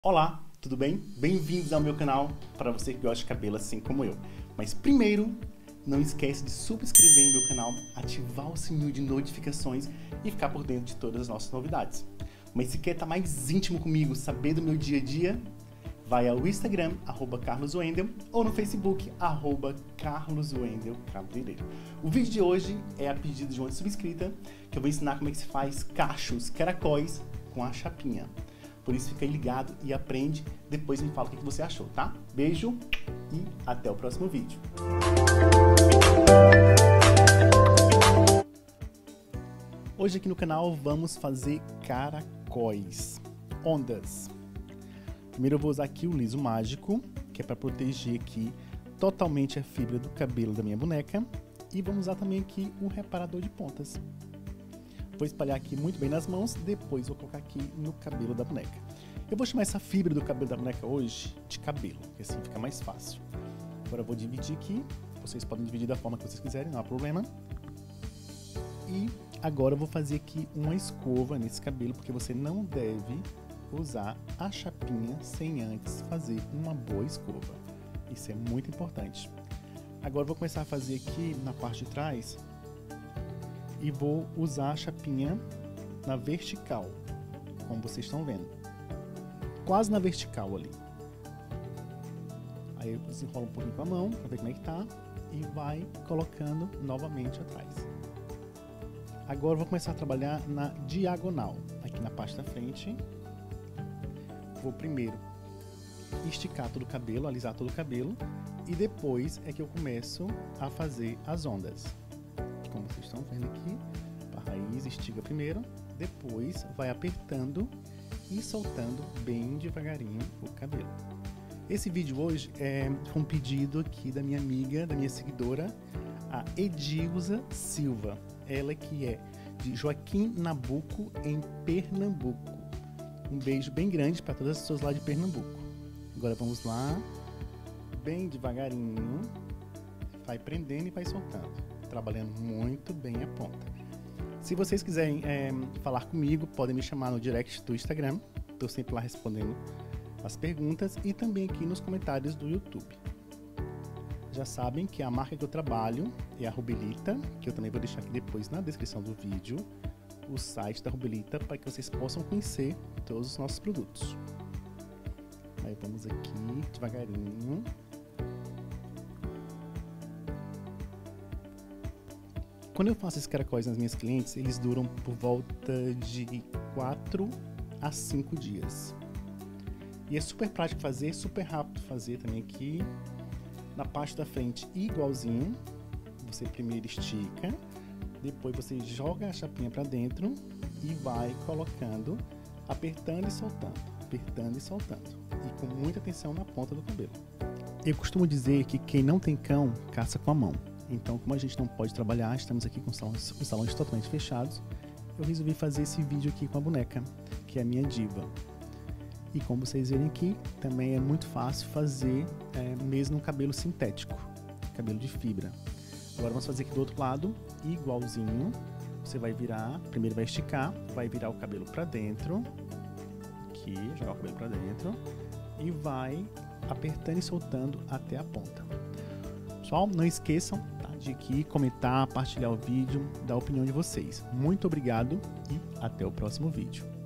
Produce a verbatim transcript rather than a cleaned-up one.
Olá, tudo bem? Bem-vindos ao meu canal, para você que gosta de cabelo assim como eu. Mas primeiro, não esquece de subscrever em meu canal, ativar o sininho de notificações e ficar por dentro de todas as nossas novidades. Mas se quer estar mais íntimo comigo, saber do meu dia a dia, vai ao Instagram, arroba Carlos Wendel, ou no Facebook, arroba Carlos Wendel Cabeleireiro. O vídeo de hoje é a pedido de uma subscrita, que eu vou ensinar como é que se faz cachos, caracóis com a chapinha. Por isso fica aí ligado e aprende, depois me fala o que você achou, tá? Beijo e até o próximo vídeo. Hoje aqui no canal vamos fazer caracóis, ondas. Primeiro eu vou usar aqui o liso mágico, que é para proteger aqui totalmente a fibra do cabelo da minha boneca. E vamos usar também aqui o reparador de pontas. Vou espalhar aqui muito bem nas mãos, depois vou colocar aqui no cabelo da boneca. Eu vou chamar essa fibra do cabelo da boneca hoje de cabelo, porque assim fica mais fácil. Agora eu vou dividir aqui, vocês podem dividir da forma que vocês quiserem, não há problema. E agora eu vou fazer aqui uma escova nesse cabelo, porque você não deve usar a chapinha sem antes fazer uma boa escova. Isso é muito importante. Agora eu vou começar a fazer aqui na parte de trás e vou usar a chapinha na vertical, como vocês estão vendo. Quase na vertical ali. Aí eu desenrolo um pouquinho com a mão, para ver como é que tá, e vai colocando novamente atrás. Agora eu vou começar a trabalhar na diagonal, aqui na parte da frente. Vou primeiro esticar todo o cabelo, alisar todo o cabelo, e depois é que eu começo a fazer as ondas. Como vocês estão vendo aqui, a raiz estica primeiro, depois vai apertando e soltando bem devagarinho o cabelo. Esse vídeo hoje é um pedido aqui da minha amiga, da minha seguidora, a Edilza Silva. Ela que é de Joaquim Nabuco, em Pernambuco. Um beijo bem grande para todas as pessoas lá de Pernambuco. Agora vamos lá, bem devagarinho, vai prendendo e vai soltando. Trabalhando muito bem a ponta. Se vocês quiserem é, falar comigo, podem me chamar no direct do Instagram. Estou sempre lá respondendo as perguntas e também aqui nos comentários do YouTube. Já sabem que a marca que eu trabalho é a Rubelita, que eu também vou deixar aqui depois na descrição do vídeo, o site da Rubelita, para que vocês possam conhecer todos os nossos produtos. Aí vamos aqui devagarinho. Quando eu faço esses caracóis nas minhas clientes, eles duram por volta de quatro a cinco dias. E é super prático fazer, super rápido fazer também aqui. Na parte da frente, igualzinho. Você primeiro estica, depois você joga a chapinha para dentro e vai colocando, apertando e soltando, apertando e soltando. E com muita atenção na ponta do cabelo. Eu costumo dizer que quem não tem cão, caça com a mão. Então, como a gente não pode trabalhar, estamos aqui com salões, com salões totalmente fechados, eu resolvi fazer esse vídeo aqui com a boneca, que é a minha diva. E como vocês verem aqui, também é muito fácil fazer é, mesmo um cabelo sintético, cabelo de fibra. Agora vamos fazer aqui do outro lado, igualzinho. Você vai virar, primeiro vai esticar, vai virar o cabelo para dentro, aqui, jogar o cabelo para dentro, e vai apertando e soltando até a ponta. Pessoal, não esqueçam de aqui comentar, partilhar o vídeo, dar a opinião de vocês. Muito obrigado e até o próximo vídeo.